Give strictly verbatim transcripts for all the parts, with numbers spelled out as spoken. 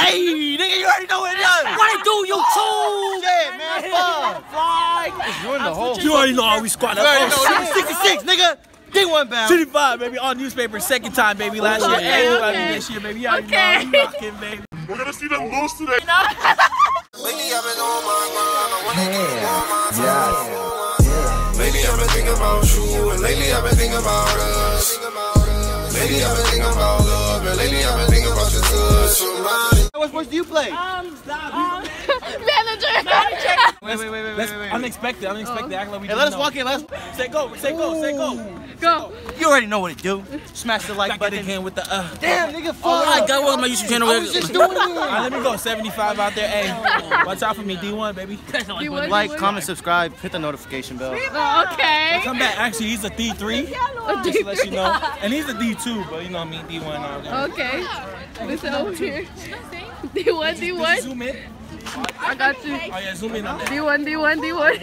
Hey, nigga, you already know what it is. What it do, YouTube? Shit, man, fuck. Fly. You're in the whole. You already know how we squad up. Oh, sixty-six, nigga. D one bound. sixty-five, baby. On newspaper, second time, baby. Last year, Okay, hey, okay. this year, baby. You already Okay. know we rockin', baby. We're gonna see them lose today. No. Lately I've been on my grind, I wanna get on my time. Lately I've been thinking about you, and lately I've been thinking about us. Lately I've been thinking about love, and lately I've been thinking about your touch. What sports do you play? Um, um, manager. Wait, wait, wait, wait, Let's, wait, wait. unexpected, unexpected. Oh. Act like we Hey, didn't let us know. walk in. Let's Say go, say go, say go. Go. You already know what it do. Smash the like Back button. again with the uh. Damn, nigga, fuck. All right, go on my YouTube channel. I was just doing it. All right, let me go. seventy-five out there. Hey, watch out for me, D one, baby. D one, Like, D one. comment, subscribe, hit the notification bell. Oh, okay. Come back. Actually, he's a D three. A Just to let you know. And he's a D two, but you know me, D one out there. Okay. Listen over here. D one, D one. Zoom in. I got you. Oh yeah, zoom in on that. D one, D one, D one.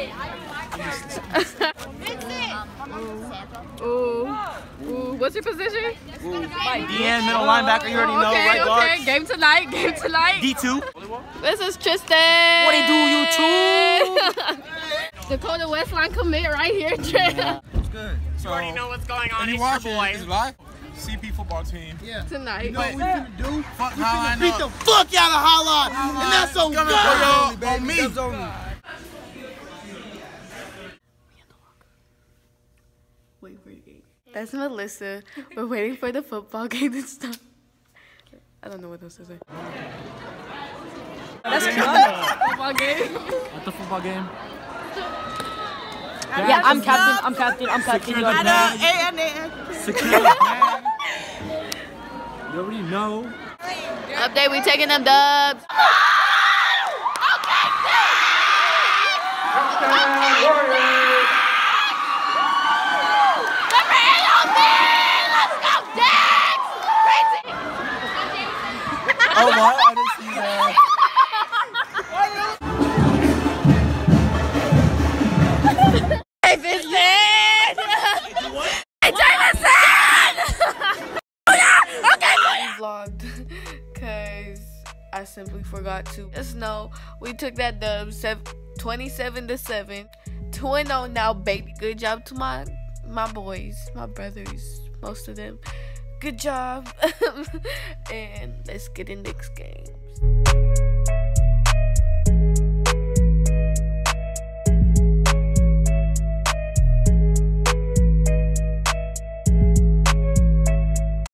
Ooh. Ooh. What's your position? D N, middle linebacker, you already know, Okay, right guard. okay. Game tonight. Game tonight. D two. This is Tristan. What it do, YouTube? Dakota Westline commit right here, Trey. What's good? You already know what's going on. And you It's watching your boy. this live? C P football team. Yeah. Tonight. You know what we finna do? Fuck We how I finna beat know. the fuck out of Highline, and that's on God. Yo, on me. That's on me. Wait for the game. That's Melissa. We're waiting for the football game to start. I don't know what else to say. That's cute. Football game. At the football game. Yeah, I'm captain. I'm captain. I'm captain. You already know. Secure the bag. You already know. Update, we taking them dubs. Oh, what? I didn't see that. Hey, Vincent! Hey, Jameson! Oh, yeah! Okay, I vlogged because I simply forgot to. Just know we took that dub twenty-seven to seven. two and oh now, baby. Good job to my my boys, my brothers, most of them. Good job. And let's get in next games.